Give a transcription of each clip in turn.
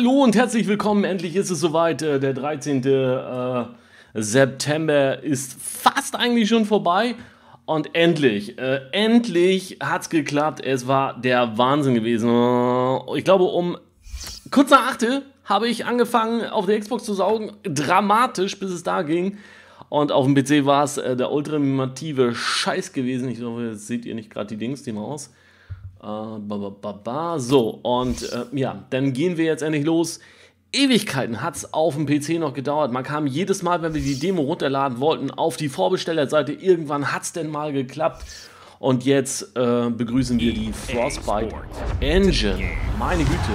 Hallo und herzlich willkommen, endlich ist es soweit, der 13. September ist fast eigentlich schon vorbei und endlich hat es geklappt, es war der Wahnsinn gewesen. Ich glaube um kurz nach 8 habe ich angefangen auf der Xbox zu saugen, dramatisch bis es da ging und auf dem PC war es der ultimative Scheiß gewesen. Ich hoffe, jetzt seht ihr nicht gerade die Dings, die Maus. So, und ja, dann gehen wir jetzt endlich los. Ewigkeiten hat es auf dem PC noch gedauert. Man kam jedes Mal, wenn wir die Demo runterladen wollten, auf die Vorbestellerseite. Irgendwann hat es denn mal geklappt. Und jetzt begrüßen wir die Frostbite Engine. Meine Güte.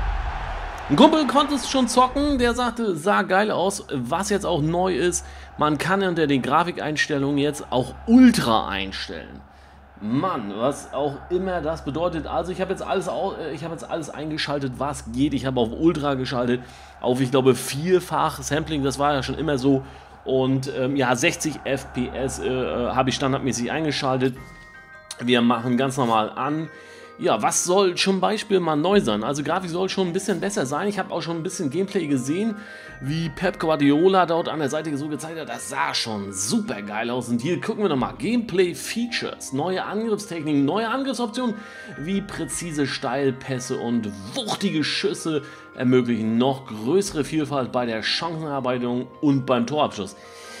Ein Kumpel konnte es schon zocken, der sagte, sah geil aus. Was jetzt auch neu ist, man kann unter den Grafikeinstellungen jetzt auch Ultra einstellen. Mann, was auch immer das bedeutet. Also ich habe jetzt alles eingeschaltet, was geht. Ich habe auf Ultra geschaltet, auf ich glaube 4-fach Sampling, das war ja schon immer so. Und ja, 60 FPS habe ich standardmäßig eingeschaltet. Wir machen ganz normal an. Ja, was soll zum Beispiel mal neu sein? Also Grafik soll schon ein bisschen besser sein. Ich habe auch schon ein bisschen Gameplay gesehen, wie Pep Guardiola dort an der Seite so gezeigt hat. Das sah schon super geil aus. Und hier gucken wir nochmal. Gameplay-Features, neue Angriffstechniken, neue Angriffsoptionen, wie präzise Steilpässe und wuchtige Schüsse ermöglichen noch größere Vielfalt bei der Chancenerarbeitung und beim Torabschuss.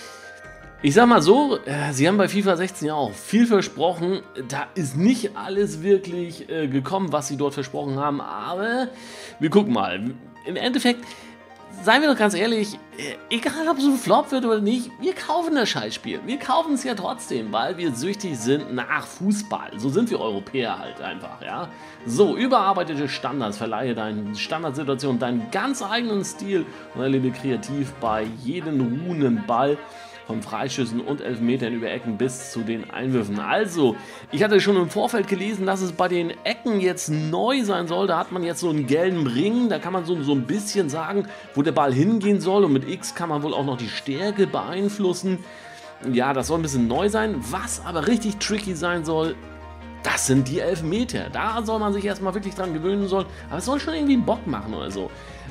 Ich sag mal so, sie haben bei FIFA 16 ja auch viel versprochen, da ist nicht alles wirklich gekommen, was sie dort versprochen haben, aber wir gucken mal. Im Endeffekt, seien wir doch ganz ehrlich, egal ob es ein Flop wird oder nicht, wir kaufen das Scheißspiel. Wir kaufen es ja trotzdem, weil wir süchtig sind nach Fußball. So sind wir Europäer halt einfach, ja. So, überarbeitete Standards, verleihe deinen Standardsituationen deinen ganz eigenen Stil und erlebe kreativ bei jedem ruhenden Ball. Von Freischüssen und Elfmetern über Ecken bis zu den Einwürfen. Also, ich hatte schon im Vorfeld gelesen, dass es bei den Ecken jetzt neu sein soll. Da hat man jetzt so einen gelben Ring, da kann man so ein bisschen sagen, wo der Ball hingehen soll. Und mit X kann man wohl auch noch die Stärke beeinflussen. Ja, das soll ein bisschen neu sein. Was aber richtig tricky sein soll, das sind die Elfmeter. Da soll man sich erstmal wirklich dran gewöhnen sollen. Aber es soll schon irgendwie Bock machen oder so.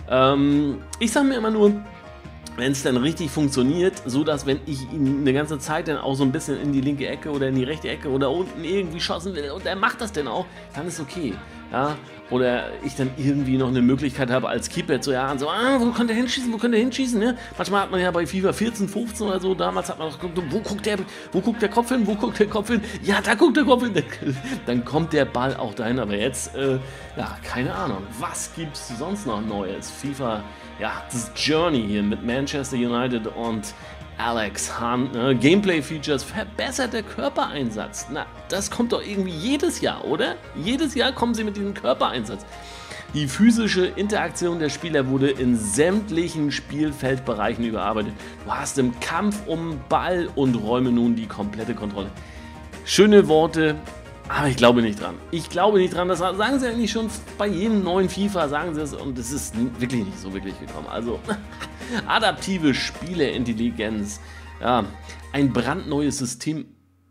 Ich sage mir immer nur, wenn es dann richtig funktioniert, so dass wenn ich ihn eine ganze Zeit dann auch so ein bisschen in die linke Ecke oder in die rechte Ecke oder unten irgendwie schossen will und er macht das dann auch, dann ist okay. Ja? Oder ich dann irgendwie noch eine Möglichkeit habe als Keeper zu jagen, so, wo könnt ihr hinschießen, ne? Manchmal hat man ja bei FIFA 14, 15 oder so, damals hat man noch geguckt, wo guckt der Kopf hin, ja, da guckt der Kopf hin, dann kommt der Ball auch dahin, aber jetzt, ja, keine Ahnung, was gibt's sonst noch Neues? FIFA, ja, das Journey hier mit Manchester United und Alex Hunt, ne? Gameplay-Features, verbesserter Körpereinsatz. Na, das kommt doch irgendwie jedes Jahr, oder? Jedes Jahr kommen sie mit diesem Körpereinsatz. Die physische Interaktion der Spieler wurde in sämtlichen Spielfeldbereichen überarbeitet. Du hast im Kampf um Ball und Räume nun die komplette Kontrolle. Schöne Worte, aber ich glaube nicht dran. Das sagen sie eigentlich schon bei jedem neuen FIFA, sagen sie es, und es ist wirklich nicht so wirklich gekommen. Also, adaptive Spielerintelligenz, ja, ein brandneues System.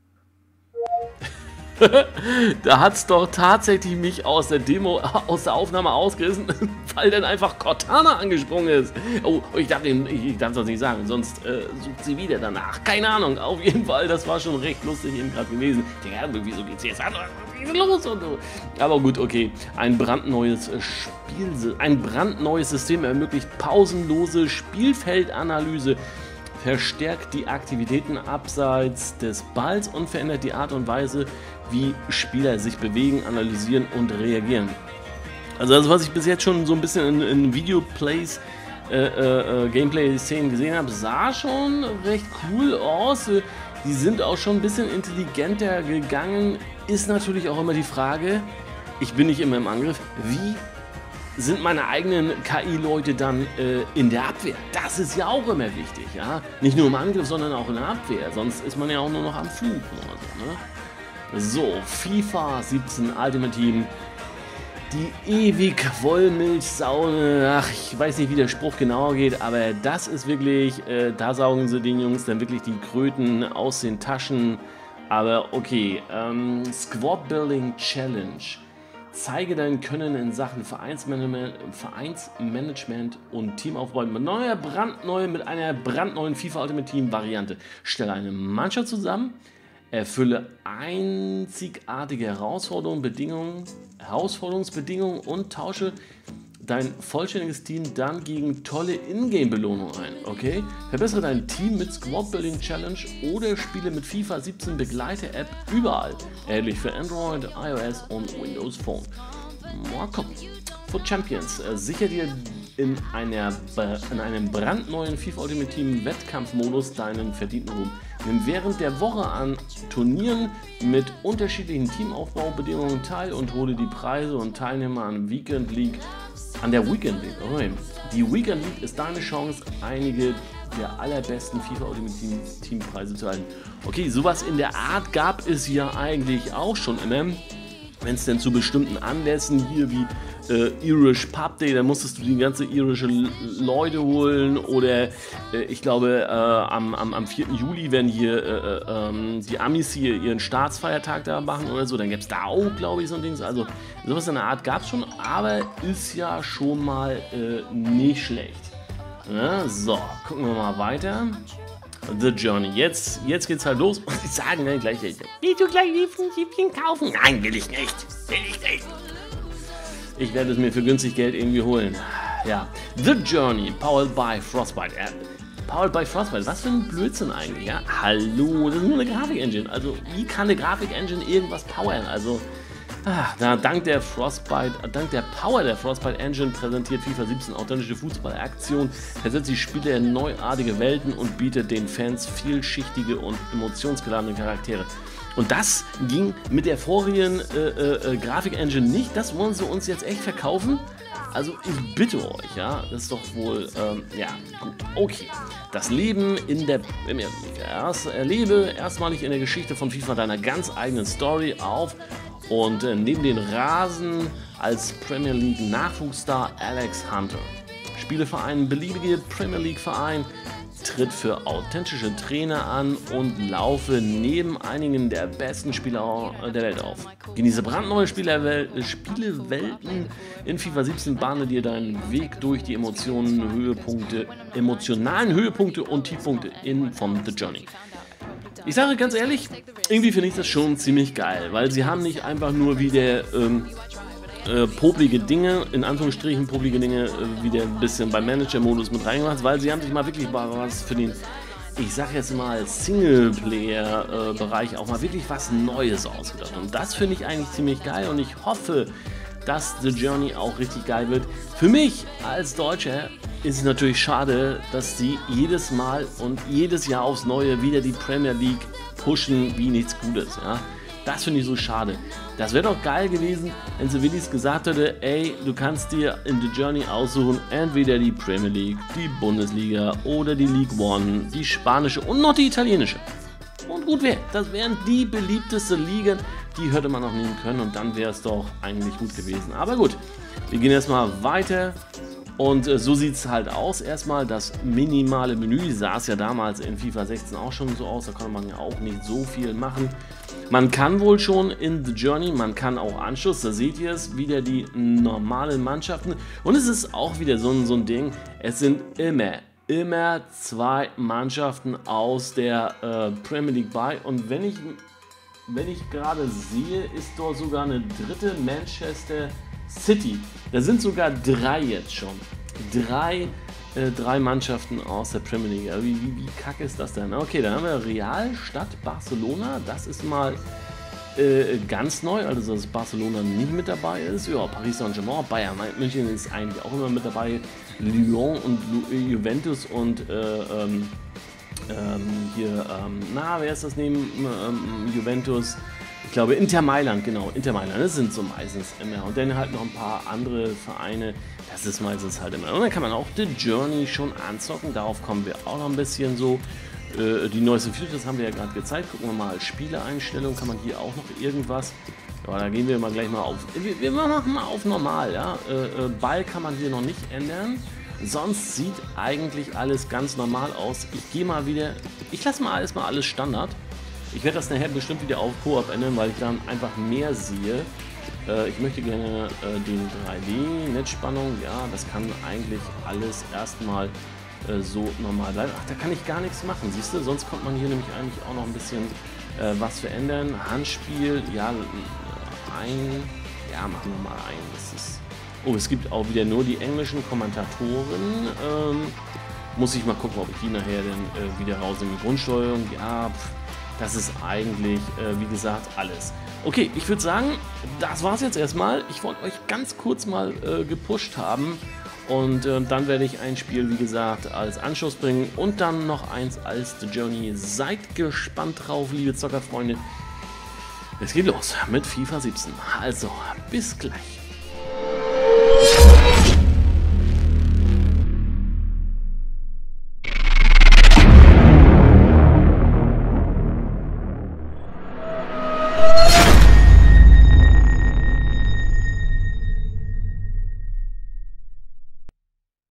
Da hat es doch tatsächlich mich aus der Demo, aus der Aufnahme ausgerissen, weil dann einfach Cortana angesprungen ist. Oh, ich darf das nicht sagen, sonst sucht sie wieder danach. Keine Ahnung, auf jeden Fall, das war schon recht lustig eben gerade gewesen. Ja, wieso geht's jetzt an? Was ist los? Und so. Aber gut, okay. Ein brandneues System ermöglicht pausenlose Spielfeldanalyse, verstärkt die Aktivitäten abseits des Balls und verändert die Art und Weise, wie Spieler sich bewegen, analysieren und reagieren. Also das, was ich bis jetzt schon so ein bisschen in Videoplays, Gameplay-Szenen gesehen habe, sah schon recht cool aus. Die sind auch schon ein bisschen intelligenter gegangen. Ist natürlich auch immer die Frage, ich bin nicht immer im Angriff, wie sind meine eigenen KI-Leute dann in der Abwehr? Das ist ja auch immer wichtig, ja. Nicht nur im Angriff, sondern auch in der Abwehr. Sonst ist man ja auch nur noch am Fluchen oder so, ne? So, FIFA 17 Ultimate Team. Die ewig Wollmilchsaune. Ach, ich weiß nicht, wie der Spruch genauer geht, aber das ist wirklich, da saugen sie den Jungs dann wirklich die Kröten aus den Taschen. Aber okay, Squad Building Challenge. Zeige dein Können in Sachen Vereinsmanagement und Teamaufbau mit einer brandneuen FIFA Ultimate Team Variante. Stelle eine Mannschaft zusammen, erfülle einzigartige Herausforderungsbedingungen und tausche dein vollständiges Team dann gegen tolle Ingame-Belohnungen ein, okay? Verbessere dein Team mit Squad Building Challenge oder spiele mit FIFA 17 Begleiter-App überall. Erhältlich für Android, iOS und Windows Phone. Mal gucken. For Champions, sicher dir in einem brandneuen FIFA Ultimate Team Wettkampfmodus deinen verdienten Ruhm. Nimm während der Woche an Turnieren mit unterschiedlichen Teamaufbaubedingungen teil und hole die Preise und Teilnehmer an der Weekend League. Okay. Die Weekend League ist deine Chance, einige der allerbesten FIFA Ultimate Team Preise zu erhalten. Okay, sowas in der Art gab es ja eigentlich auch schon immer. Wenn es denn zu bestimmten Anlässen hier wie Irish Pub Day, da musstest du die ganze irische Leute holen oder ich glaube am 4. Juli werden hier die Amis hier ihren Staatsfeiertag da machen oder so, dann gäbe es da auch, glaube ich, so ein Ding. Also sowas in der Art gab es schon, aber ist ja schon mal nicht schlecht. Ja, so, gucken wir mal weiter. The Journey. Jetzt geht's halt los und sie sagen dann gleich, willst du gleich Liebchen kaufen? Nein, will ich nicht. Ich werde es mir für günstig Geld irgendwie holen. Ja. The Journey, powered by Frostbite. Powered by Frostbite, was für ein Blödsinn eigentlich, ja? Hallo, das ist nur eine Grafik-Engine. Also, wie kann eine Grafik-Engine irgendwas powern? Also, dank der Power der Frostbite Engine präsentiert FIFA 17 authentische Fußballaktion, versetzt die Spieler in neuartige Welten und bietet den Fans vielschichtige und emotionsgeladene Charaktere. Und das ging mit der vorigen Grafik-Engine nicht. Das wollen sie uns jetzt echt verkaufen? Also ich bitte euch, ja, das ist doch wohl, ja, gut, okay. Das Leben in der Premier League. Erlebe erstmalig in der Geschichte von FIFA deiner ganz eigenen Story auf und neben den Rasen als Premier League Nachwuchsstar Alex Hunter. Spiele für einen beliebigen Premier League Verein, tritt für authentische Trainer an und laufe neben einigen der besten Spieler der Welt auf. Genieße brandneue Spielewelten in FIFA 17, bahne dir deinen Weg durch die emotionalen Höhepunkte und Tiefpunkte von The Journey. Ich sage ganz ehrlich, irgendwie finde ich das schon ziemlich geil, weil sie haben nicht einfach nur wieder poplige Dinge, in Anführungsstrichen poplige Dinge, wieder ein bisschen beim Manager-Modus mit reingemacht, weil sie haben sich mal wirklich was für den, ich sag jetzt mal, Singleplayer-Bereich auch mal wirklich was Neues ausgedacht. Und das finde ich eigentlich ziemlich geil und ich hoffe, dass The Journey auch richtig geil wird. Für mich als Deutscher ist es natürlich schade, dass sie jedes Mal und jedes Jahr aufs Neue wieder die Premier League pushen wie nichts Gutes. Ja? Das finde ich so schade. Das wäre doch geil gewesen, wenn sie wenigstens gesagt hätte, ey, du kannst dir in The Journey aussuchen, entweder die Premier League, die Bundesliga oder die League One, die spanische und noch die italienische. Und gut wäre, das wären die beliebtesten Ligen, die hätte man noch nehmen können und dann wäre es doch eigentlich gut gewesen. Aber gut, wir gehen erstmal weiter. Und so sieht es halt aus. Erstmal das minimale Menü, sah es ja damals in FIFA 16 auch schon so aus, da konnte man ja auch nicht so viel machen. Man kann wohl schon in The Journey, man kann auch Anschluss, da seht ihr es, wieder die normalen Mannschaften. Und es ist auch wieder so ein Ding, es sind immer zwei Mannschaften aus der Premier League bei. Und wenn ich gerade sehe, ist dort sogar eine dritte, Manchester City. Da sind sogar drei jetzt schon. Drei Mannschaften aus der Premier League. Wie kacke ist das denn? Okay, dann haben wir Real Stadt Barcelona. Das ist mal ganz neu, also dass Barcelona nicht mit dabei ist. Ja, Paris Saint-Germain, Bayern München ist eigentlich auch immer mit dabei. Lyon und Juventus und wer ist das neben Juventus? Ich glaube Inter Mailand, genau, Inter Mailand, das sind so meistens immer. Und dann halt noch ein paar andere Vereine, das ist meistens halt immer. Und dann kann man auch The Journey schon anzocken, darauf kommen wir auch noch ein bisschen so. Die neuesten Features haben wir ja gerade gezeigt. Gucken wir mal, Spieleeinstellungen, kann man hier auch noch irgendwas. Ja, da gehen wir mal gleich mal auf. Wir machen mal auf normal, ja. Ball kann man hier noch nicht ändern. Sonst sieht eigentlich alles ganz normal aus. Ich lasse mal erstmal alles Standard. Ich werde das nachher bestimmt wieder auf Koop ändern, weil ich dann einfach mehr sehe. Ich möchte gerne den 3D-Netzspannung, ja, das kann eigentlich alles erstmal so normal bleiben. Ach, da kann ich gar nichts machen, siehst du? Sonst kommt man hier nämlich eigentlich auch noch ein bisschen was verändern. Handspiel, ja, machen wir mal ein. Das ist, oh, es gibt auch wieder nur die englischen Kommentatoren. Muss ich mal gucken, ob ich die nachher dann wieder rausnehme. Grundsteuerung, ja, das ist eigentlich, wie gesagt, alles. Okay, ich würde sagen, das war's jetzt erstmal. Ich wollte euch ganz kurz mal gepusht haben. Und dann werde ich ein Spiel, wie gesagt, als Anschluss bringen und dann noch eins als The Journey. Seid gespannt drauf, liebe Zockerfreunde. Es geht los mit FIFA 17. Also, bis gleich.